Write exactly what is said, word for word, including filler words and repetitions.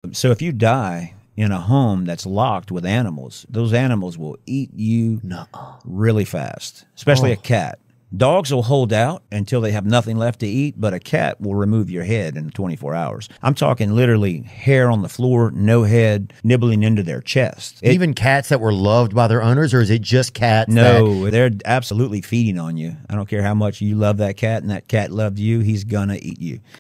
So if you die in a home that's locked with animals, those animals will eat you Nuh-uh. really fast, especially Oh. a cat. Dogs will hold out until they have nothing left to eat, but a cat will remove your head in twenty-four hours. I'm talking literally hair on the floor, no head, nibbling into their chest. It, Even cats that were loved by their owners, or is it just cats? no, that- they're absolutely feeding on you. I don't care how much you love that cat and that cat loved you, he's gonna eat you.